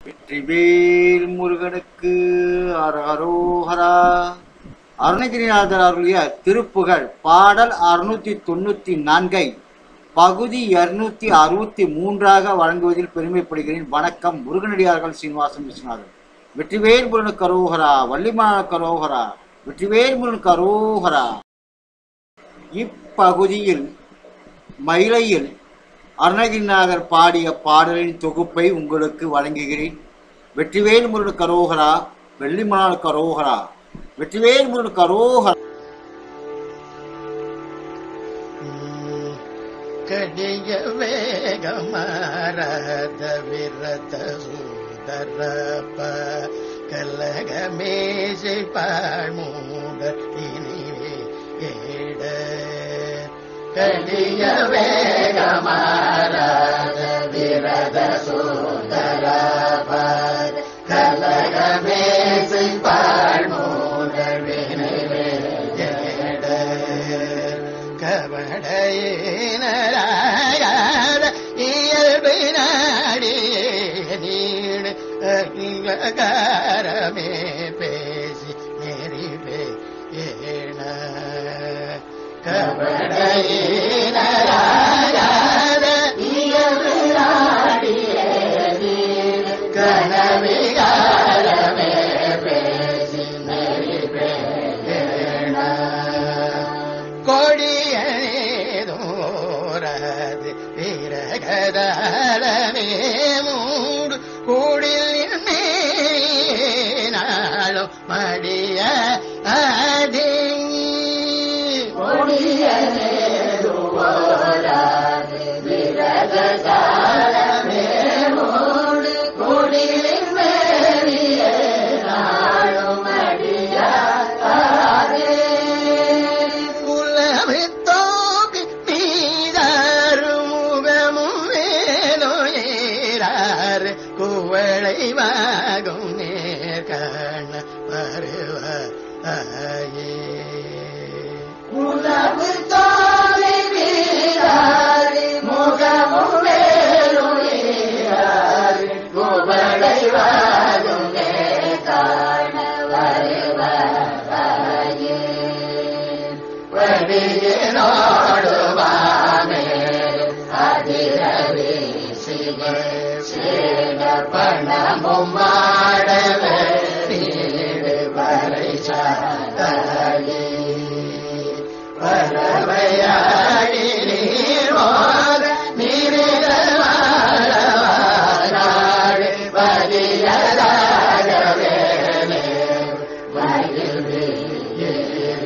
வெற்றிவேல் முருகனுக்கு அரஹரோஹரா. அருணகிரிநாதர் அருளிய திருப்புகழ் பாடல் 694 பகுதி 263 வழங்குவதில் பெருமைப்படுகிறேன். வணக்கம். முருகனடியார்கள் சீனிவாசன் விஸ்வநாதன். வெற்றிவேல் முருகனுக்கு அரோஹரா, வள்ளிமணனுக்கு அரோஹரா, வெற்றிவேல் முருகனுக்கு அரோஹரா. இப்பகுதியில் மயிலையில் அருணகிரிநாதர் பாடிய பாடலின் தொகுப்பை உங்களுக்கு வழங்குகிறேன். வெற்றிவேல் முருகனுக்கு அரோஹரா, வெள்ளிமணனுக்கு அரோஹரா, வெற்றிவேல் முருகனுக்கு அரோஹரா. கடிய வேகமரத விரத சூதரப்ப கலகமேசை பாழ்மூட இனிவே ஏட கடிய வேகமரத விரத சூதரப்ப கலகமேசை பாழ்மூட இனிவே ஏட கவடையினராயாத இயல்பினாடியே நீடு அகிலகாரமே பேசி நெறிவே ஏன கவடையினராயாத இயல்பினாடியே நீடு கனவிகாரமே பேசி நெறிவே ஏன கொடியேதோரது விரகதாலமே மூடு கூடில் நாளும் மடிய அதே கொடியேதோரது விரகதாலமே மூடு கூடில் நாளும் மடிய அதே குலவித்தோப்பி மீதாறுமுகமும் வேலோயேராறு குவளை வாகும் நேர்காண வருவாயே குலவித்தோப்பி மீதாறு முகமும் வேலோயேராறு குவளை வாகும் நேர்காண வருவாயே வடியனோடுவாமே அதிரவி சிவ சேன பணமும் மாடவ நீடு வரை சாயே வரவையாடி நீர்வாத நீரிடமாடு வதியதாகவே மயில் வீர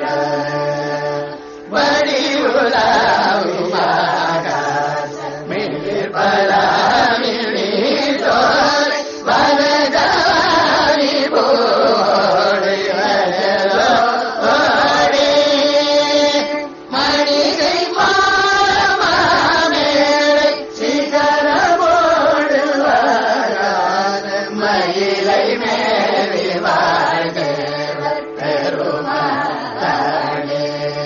வடிவுலாவுமாக மிளிர் பலாமிழோர் வலதாரி போடு வலோடி மணிகை மாமேலை சிகரமோடு வராத மயிலை மேவி வாழ்ந்தவர் பெருமாளே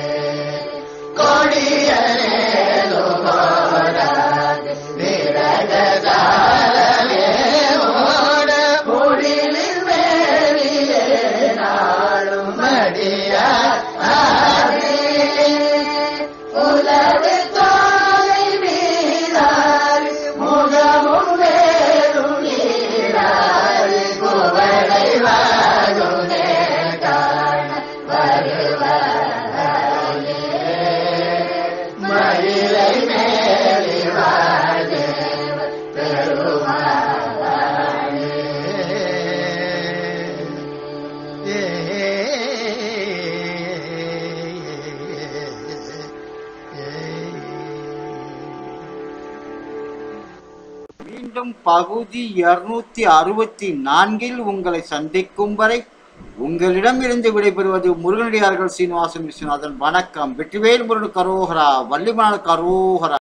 கொடியேதோரது விரகதாலமே ஓட பொழிலில் வேலியே நாளும் மடிய ஆதே உலகு தோலை மீதாறு முகமும் வேலும் நீராறு குவளை வாகுனே காண வருவாயே மயிலை மேலி வாழ்தேவ பெருமாளே மீண்டும் பகுதி 264 உங்களை சந்திக்கும் வரை உங்களிடமிருந்து விடைபெறுவது முருகனடியார்கள் சீனிவாசன் விஸ்வநாதன். வணக்கம். வெற்றிவேல் முருகனுக்கு அரோஹரா, வள்ளிமணனுக்கு அரோஹரா.